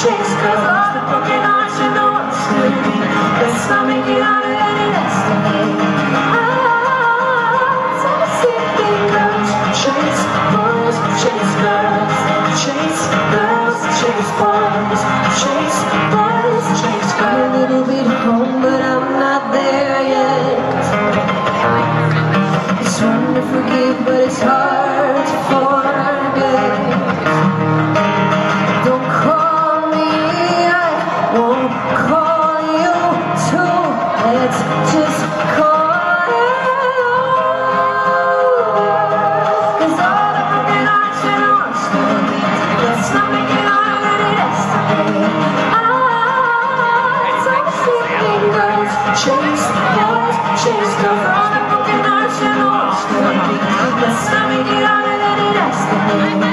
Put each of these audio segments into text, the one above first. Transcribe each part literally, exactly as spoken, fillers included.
chase girls, the broken hearts, you know I'm still be. Let's not make it out of any destiny. Ah, so sickening girls, chase boys, chase girls, chase girls, chase boys, chase boys, chase girls. A little bit home, but I'm not there yet. It's hard to forgive, but it's hard to forget. Don't call me, I won't call you too. Let's just call it over. 'Cause all the broken hearts you know I'm still beat. Let's not make it out of any destiny. Ah, it's all the sickening girls, chase boys, chase girls. All the broken hearts you know I'm still beat. Let's not make it out of any destiny.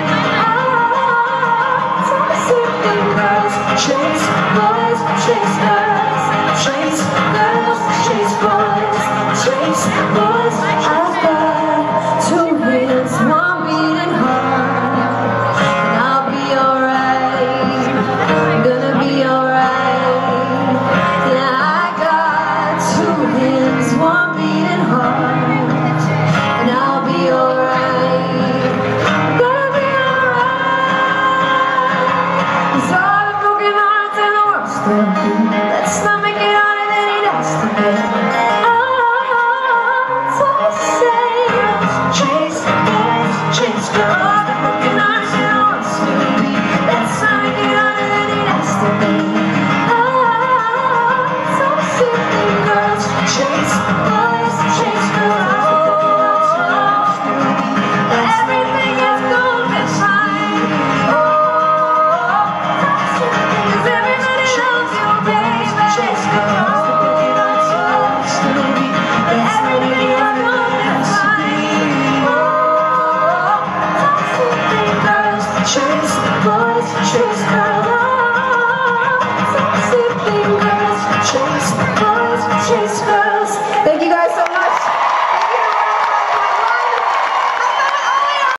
Chase boys, chase girls, chase girls, chase boys, chase boys. I've got two hands, one beating heart, and I'll be alright, I'm gonna be alright. Yeah, I got two hands, one beating heart, and I'll be alright, I'm gonna be alright. 'Cause all the broken hearts and the worst